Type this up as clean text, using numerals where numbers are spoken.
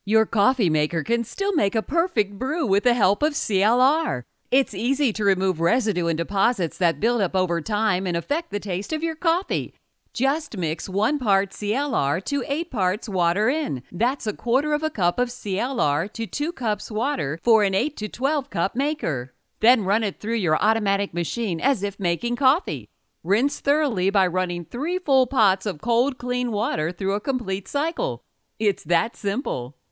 Your coffee maker can still make a perfect brew with the help of CLR. It's easy to remove residue and deposits that build up over time and affect the taste of your coffee. Just mix 1 part CLR to 8 parts water in. That's 1/4 cup of CLR to 2 cups water for an 8 to 12 cup maker. Then run it through your automatic machine as if making coffee. Rinse thoroughly by running 3 full pots of cold, clean water through a complete cycle. It's that simple.